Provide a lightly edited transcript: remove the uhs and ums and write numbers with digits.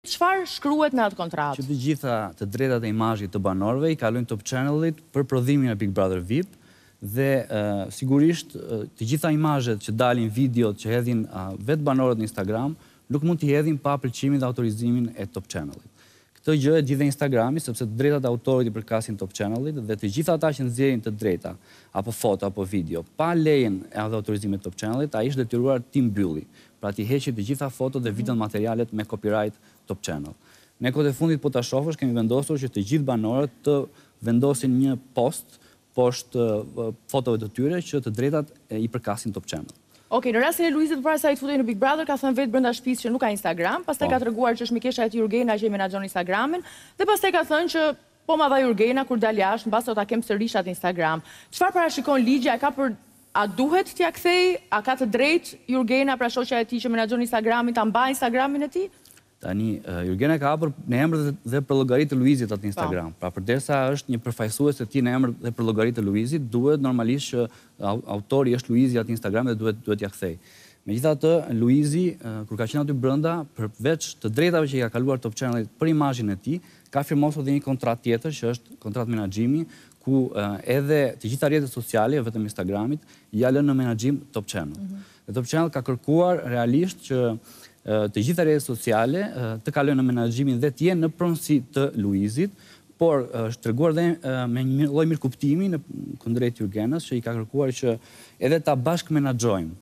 çfarë shkruhet në atë kontratë? Që të gjitha të drejtat e imazhit të banorëve i kalojnë Top Channelit për prodhimin e Big Brother VIP dhe sigurisht të gjitha imazhet që dalin, videot që hedhin vetë banorët në Instagram nuk mund t'i hedhin pa pëlqimin dhe autorizimin e Top Channelit. Këtë gjë e di dhe Instagrami, sepse të drejtat e autorit i përkasin Top Channelit dhe të gjitha ata që nxjerrin të drejta, apo foto, apo video, pa lejen e autorizimin e Top Channelit, ai është detyruar t'i mbylli. Pra t'i heqë të gjitha fotot dhe video materialet me copyright Top Channel. Ne kohët e fundit po ta shohësh, kemi vendosur që të gjithë banorët të vendosin një post poshtë fotove të tyre që të drejtat i përkasin Top Channel. Okej, në rastin e Luizit përpara se ai të futej në Big Brother, ka thënë vetë brenda shtëpisë që nuk ka Instagram, pastaj ka treguar që është mikesha e tij Urgena që i menaxhon Instagramin, dhe pastaj ka thënë që po ma dha Urgena kur dal jashtë, mbas do ta kem sërish atë Instagram. Çfarë parashikon ligji? A duhet t'ia kthej? A ka të drejtë Urgena, pra shoqja e tij që menaxhon Instagramin, ta mbajë Instagramin e tij? Tani, Urgena ka hapur në emër dhe për llogaritë të Luizit atë Instagram. Pra përderisa është një përfaqësues e tij në emër dhe për llogaritë të Luizit, duhet normalisht që autori është Luizi atë Instagram dhe duhet t'ia kthej. Megjithatë, Luizi, kur ka qenë aty brenda, përveç të drejtave që i ka kaluar Top Channelit për imazhin e tij, ka firmosur edhe një kontratë tjetër që është kontratë menaxhimi, ku edhe të gjitha rrjetet sociale, vetëm Instagramit, ja lënë në menaxhim Top Channel. Dhe Top Channel ka kërkuar realisht që të gjitha rrjetet sociale të kalojnë në menaxhimin dhe të jenë në pronësi të Luizit, por është treguar dhe me një lloj mirëkuptimi në kundrejt Urgenës që i ka kërkuar që edhe ta bashkë menaxhojmë